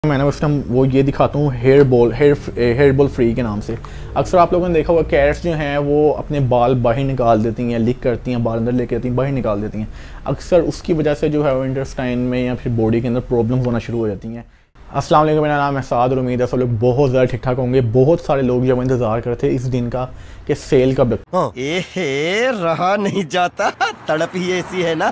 मैंने उस टाइम वो ये दिखाता हूँ हेयर बॉल फ्री के नाम से। अक्सर आप लोगों ने देखा होगा कैट्स जो हैं वो अपने बाल बाहर निकाल देती हैं, लीक करती हैं, बाल अंदर लेके आती हैं, बाहर निकाल देती हैं। अक्सर उसकी वजह से जो है वो इंटेस्टाइन में या फिर बॉडी के अंदर प्रॉब्लम्स होना शुरू हो जाती हैं। अस्सलाम वालेकुम, मेरा नाम है साद और उम्मीद है सब लोग बहुत ज़्यादा ठीक ठाक होंगे। बहुत सारे लोग जब इंतज़ार करते इस दिन का कि सेल कब रहा नहीं जाता, तड़प ही ऐसी है ना।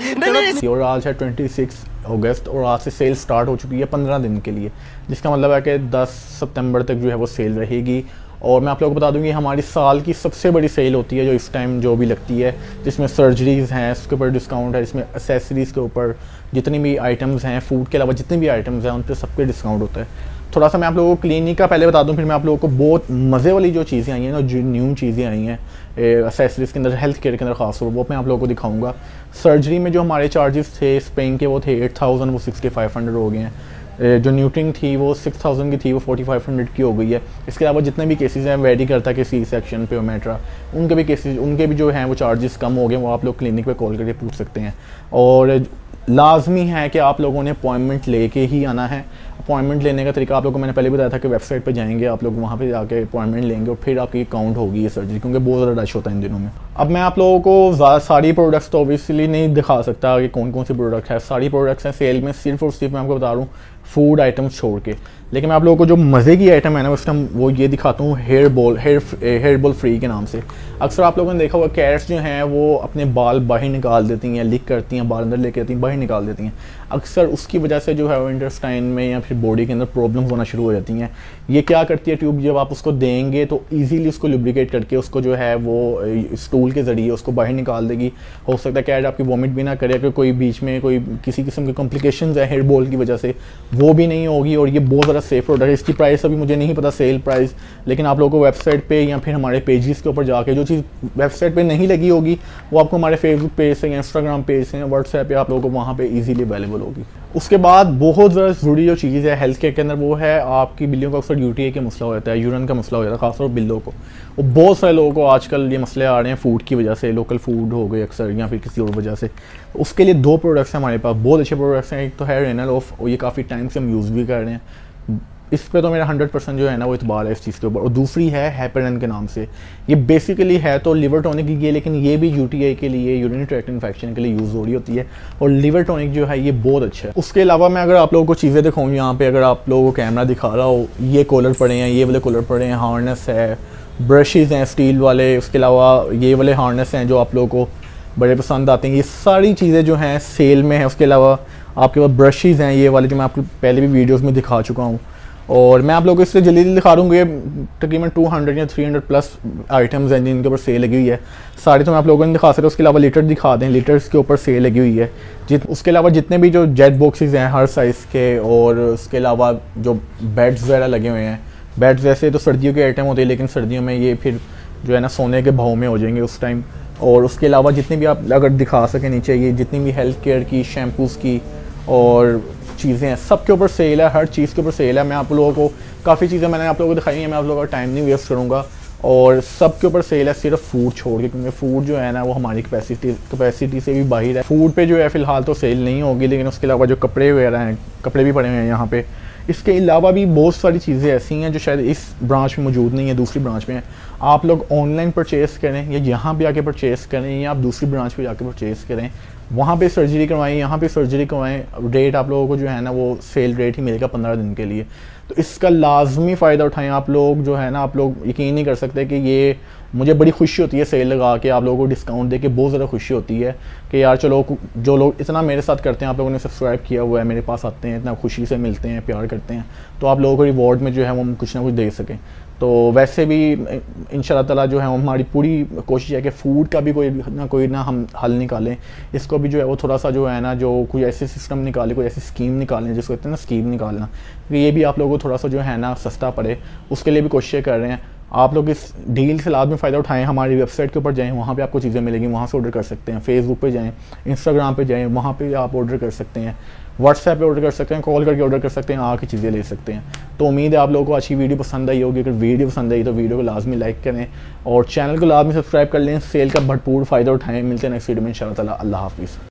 और आज है 26 अगस्त और आज से सेल स्टार्ट हो चुकी है 15 दिन के लिए, जिसका मतलब है कि 10 सितंबर तक जो है वो सेल रहेगी। और मैं आप लोगों को बता दूं कि हमारी साल की सबसे बड़ी सेल होती है जो इस टाइम जो भी लगती है, जिसमें सर्जरीज़ हैं उसके ऊपर डिस्काउंट है, इसमें एसेसरीज़ के ऊपर जितनी भी आइटम्स हैं, फूड के अलावा जितने भी आइटम्स हैं उन पर सब पे डिस्काउंट होता है। थोड़ा सा मैं आप लोगों को क्लिनिक का पहले बता दूं, फिर मैं आप लोगों को बहुत मज़े वाली जो चीज़ें आई हैं ना, जो न्यू चीज़ें आई हैं एसेसरीज़ के अंदर, हेल्थ केयर के अंदर खास तौर वो मैं आप लोगों को दिखाऊंगा। सर्जरी में जो हमारे चार्जेस थे स्पेन के वो थे 8000, वो 6500 हो गए हैं। जो न्यूट्रिंग थी वो 6000 की थी, वो 4500 की हो गई है। इसके अलावा जितने भी केसेस हैं वेरी करता है कि सी सेक्शन पे ओमेट्रा, उनके भी केसेस, उनके भी जो हैं वो चार्जेस कम हो गए, वो आप लोग क्लिनिक पे कॉल करके पूछ सकते हैं। और लाजमी है कि आप लोगों ने अपॉइंटमेंट लेके ही आना है। अपॉइंटमेंट लेने का तरीका आप लोगों को मैंने पहले बताया था कि वेबसाइट पे जाएंगे, आप लोग वहाँ पे जाके अपॉइंटमेंट लेंगे और फिर आपकी काउंट होगी ये सर्जरी, क्योंकि बहुत ज़्यादा रश होता है इन दिनों में। अब मैं आप लोगों को सारी प्रोडक्ट्स तो ऑब्वियसली नहीं दिखा सकता कि कौन कौन सी प्रोडक्ट है। सारी प्रोडक्ट्स हैं सेल में, सिर्फ और सिर्फ मैं आपको बता रहा हूँ फूड आइटम्स छोड़ के। लेकिन मैं आप लोगों को जो मज़े की आइटम है ना उस टाइम वो ये दिखाता हूँ हेयर बॉल फ्री के नाम से। अक्सर आप लोगों ने देखा होगा कैट्स जो हैं वो अपने बाल बाहर निकाल देती हैं, लीक करती हैं, बाल अंदर लेके आती हैं, बाहर निकाल देती हैं। अक्सर उसकी वजह से जो है वो इंटेस्टाइन में या फिर बॉडी के अंदर प्रॉब्लम्स होना शुरू हो जाती हैं। ये क्या करती है ट्यूब, जब आप उसको देंगे तो ईजीली उसको लुब्रिकेट करके उसको जो है वो स्टूल के ज़रिए उसको बाहर निकाल देगी। हो सकता है कैट आपकी वॉमिट भी ना करे, अगर कोई बीच में कोई किसी किस्म की कॉम्प्लिकेशंस है हेयर बॉल की वजह से, वो भी नहीं होगी। और ये बहुत ज़्यादा सेफ प्रोडक्ट है। इसकी प्राइस अभी मुझे नहीं पता सेल प्राइस, लेकिन आप लोगों को वेबसाइट पे या फिर हमारे पेजेस के ऊपर जाके जो चीज़ वेबसाइट पे नहीं लगी होगी वो आपको हमारे फेसबुक पेज से या इंस्टाग्राम पेज से, व्हाट्सएप पे आप लोगों को वहाँ पे इजीली अवेलेबल होगी। उसके बाद बहुत ज़्यादा ज़रूरी जो चीज़ है हेल्थ केयर के अंदर वो है आपकी बिल्लियों का अक्सर यूटीआई का मसला हो जाता है, यूरिन का मसला हो जाता है, खासतौर पर बिल्लों को। और बहुत सारे लोगों को आजकल ये मसले आ रहे हैं फूड की वजह से, लोकल फूड हो गए अक्सर या फिर किसी और वजह से। उसके लिए 2 प्रोडक्ट्स हैं हमारे पास, बहुत अच्छे प्रोडक्ट्स हैं। एक तो है रेनल ऑफ, और ये काफ़ी टाइम से हम यूज़ भी कर रहे हैं, इस पे तो मेरा 100% जो है ना वो इतबार है इस चीज़ के ऊपर। और दूसरी है हैपेरन के नाम से। ये बेसिकली है तो लिवर टॉनिक की, लेकिन ये भी यूटीआई के लिए, यूरिनरी ट्रैक्ट इन्फेक्शन के लिए यूज़ हो रही होती है। और लिवर टॉनिक जो है ये बहुत अच्छा है। उसके अलावा मैं अगर आप लोगों को चीज़ें दिखाऊँ यहाँ पे, अगर आप लोगों को कैमरा दिखा रहा हो, ये कॉलर पड़े हैं, ये वाले कॉलर पड़े हैं, हार्नेस है, ब्रशेज़ हैं स्टील वाले, उसके अलावा ये वाले हार्नेस हैं जो आप लोगों को बड़े पसंद आते हैं। ये सारी चीज़ें जो हैं सेल में है। उसके अलावा आपके पास ब्रशेज़ हैं ये वाले जो मैं आपको पहले भी वीडियोज़ में दिखा चुका हूँ। और मैं आप लोगों को इससे जल्दी दिखा दूँगा। तकरीबन 200 या 300 प्लस आइटम्स हैं जिनके ऊपर सेल लगी हुई है। सारे तो मैं आप लोगों को नहीं दिखा सकता। उसके अलावा लीटर दिखा दें, लीटर्स के ऊपर सेल लगी हुई है। उसके अलावा जितने भी जो जेट बॉक्सेस हैं हर साइज़ के, और उसके अलावा जो बेड्स वगैरह लगे हुए हैं। बेड्स वैसे तो सर्दियों के आइटम होते हैं, लेकिन सर्दियों में ये फिर जो है ना सोने के भाव में हो जाएंगे उस टाइम। और उसके अलावा जितनी भी आप अगर दिखा सकें नीचे, ये जितनी भी हेल्थ केयर की, शैम्पूज़ की और चीज़ें हैं, सब के ऊपर सेल है, हर चीज़ के ऊपर सेल है। मैं आप लोगों को काफ़ी चीज़ें मैंने आप लोगों को दिखाई हैं, मैं आप लोगों का टाइम नहीं वेस्ट करूँगा। और सब के ऊपर सेल है, सिर्फ फूड छोड़ के, क्योंकि फूड जो है ना वो हमारी कैपेसिटी से भी बाहर है। फूड पे जो है फ़िलहाल तो सेल नहीं होगी, लेकिन उसके अलावा जो कपड़े वगैरह हैं, कपड़े भी पड़े हुए हैं यहाँ पे। इसके अलावा भी बहुत सारी चीज़ें ऐसी हैं जो शायद इस ब्रांच में मौजूद नहीं है, दूसरी ब्रांच में है। आप लोग ऑनलाइन परचेज़ करें या यहाँ पे आके परचेज़ करें, या आप दूसरी ब्रांच पे जाके परचेज़ करें, वहाँ पे सर्जरी करवाएं, यहाँ पे सर्जरी करवाएं। रेट आप लोगों को जो है ना वो सेल रेट ही मिलेगा 15 दिन के लिए। तो इसका लाजमी फ़ायदा उठाएं आप लोग। जो है ना आप लोग यकीन नहीं कर सकते कि ये, मुझे बड़ी खुशी होती है सेल लगा के आप लोगों को डिस्काउंट दे के, बहुत ज़्यादा खुशी होती है कि यार चलो जो लोग इतना मेरे साथ करते हैं, आप लोगों ने सब्सक्राइब किया हुआ है, मेरे पास आते हैं, इतना खुशी से मिलते हैं, प्यार करते हैं, तो आप लोगों को रिवॉर्ड में जो है वो कुछ ना कुछ दे सकें। तो वैसे भी इंशाल्लाह ताला जो है हमारी पूरी कोशिश है कि फ़ूड का भी कोई ना हम हल निकालें। इसको भी जो है वो थोड़ा सा जो है ना, जो कोई ऐसे सिस्टम निकाले, कोई ऐसी स्कीम निकालें जिसको कहते हैं ना स्कीम निकालना, कि ये भी आप लोगों को थोड़ा सा जो है ना सस्ता पड़े, उसके लिए भी कोशिशें कर रहे हैं। आप लोग इस डील से लाजमी फ़ायदा उठाएं। हमारी वेबसाइट के ऊपर जाएं, वहाँ पे आपको चीज़ें मिलेंगी, वहाँ से ऑर्डर कर सकते हैं। फेसबुक पे जाएं, इंस्टाग्राम पे जाएं, वहाँ पे आप ऑर्डर कर सकते हैं। व्हाट्सएप पे ऑर्डर कर सकते हैं, कॉल करके ऑर्डर कर सकते हैं, आके चीज़ें ले सकते हैं। तो उम्मीद है आप लोगों को अच्छी वीडियो पसंद आई होगी। अगर वीडियो पसंद आई तो वीडियो को लाजमी लाइक करें और चैनल को लाजमी सब्सक्राइब कर लें। सेल का भरपूर फ़ायदा उठाएँ। मिलते हैं नेक्स्ट वीडियो में इंशाअल्लाह ताला। अल्लाह हाफ़िज़।